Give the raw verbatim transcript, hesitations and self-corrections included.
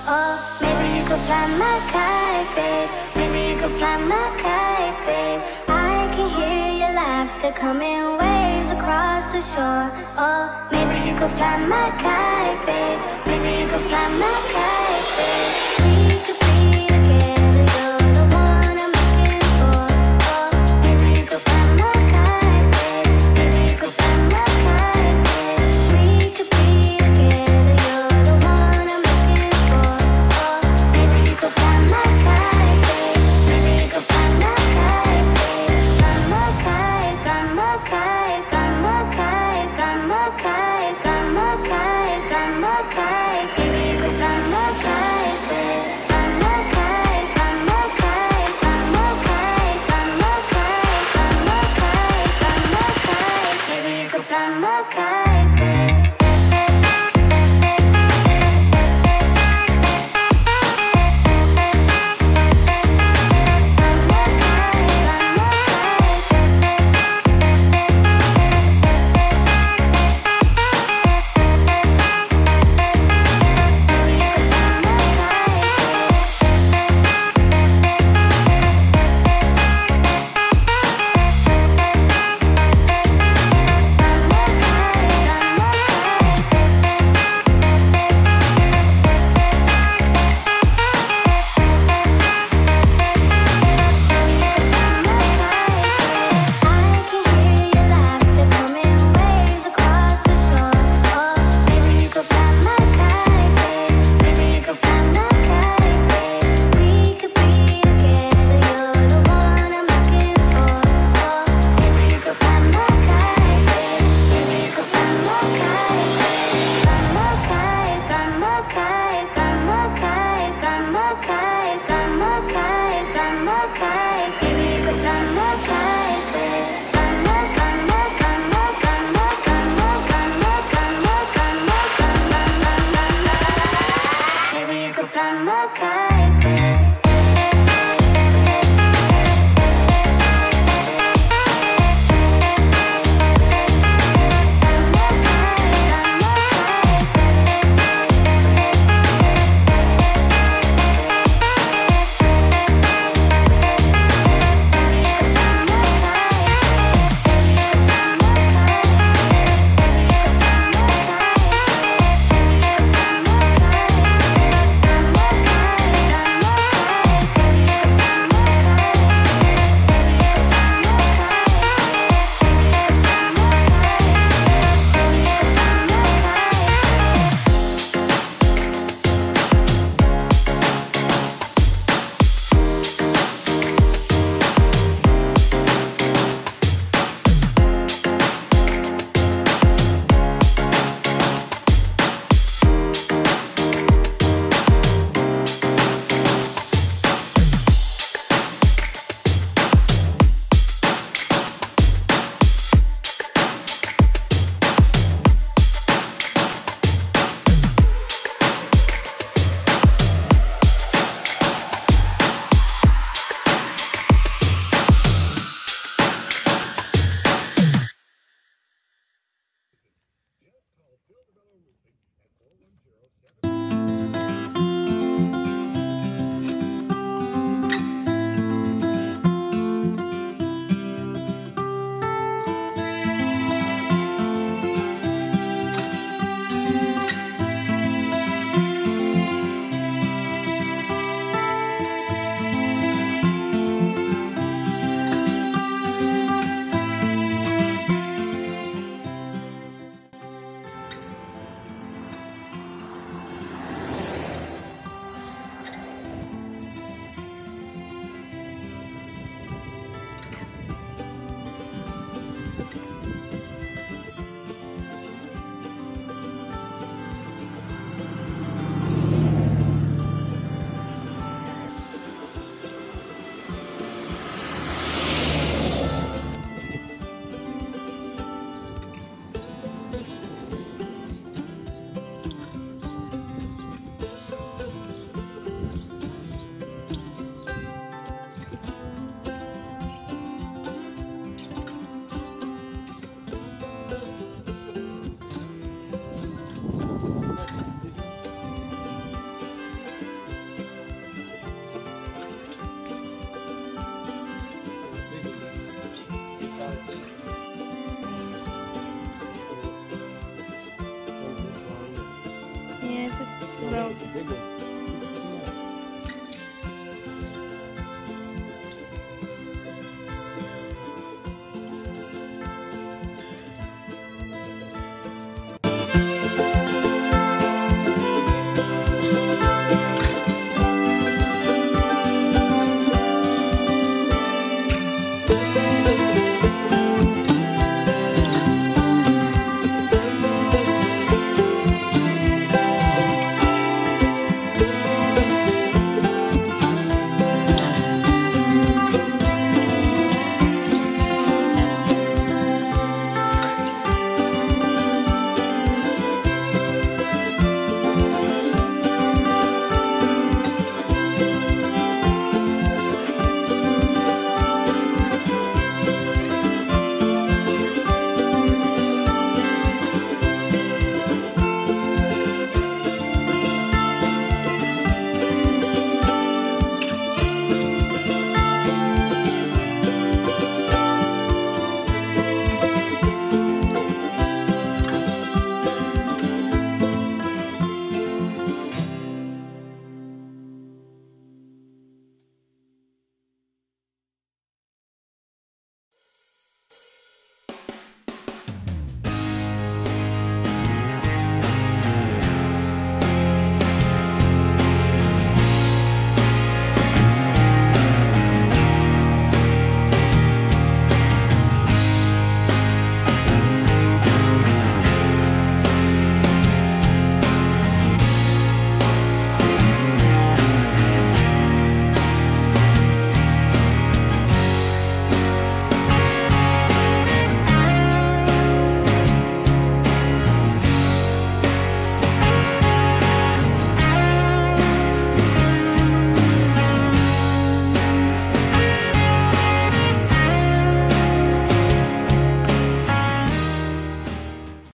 Oh, maybe you could fly my kite, babe. Maybe you could fly my kite, babe. I can hear your laughter coming waves across the shore. Oh, maybe you could fly my kite, babe. Maybe you could fly my kite, babe. We could be together, you're the one I'm looking for. Oh, maybe you could fly my kite, babe. Maybe you could fly my kite, babe. We could be together, you're the one I'm looking for. Oh, maybe you could fly my kite, babe. Maybe you could fly my kite, babe. Fly my kite, fly my kite, fly my kite, fly my kite, fly my kite, fly my kite. Maybe you could fly my kite, babe. Fly my kite, fly my kite, fly my kite, fly my kite, fly my kite, fly my kite. Maybe you could fly my kite, babe. No. Digger.